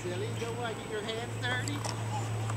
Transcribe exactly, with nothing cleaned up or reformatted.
silly. You don't want to get your hands dirty?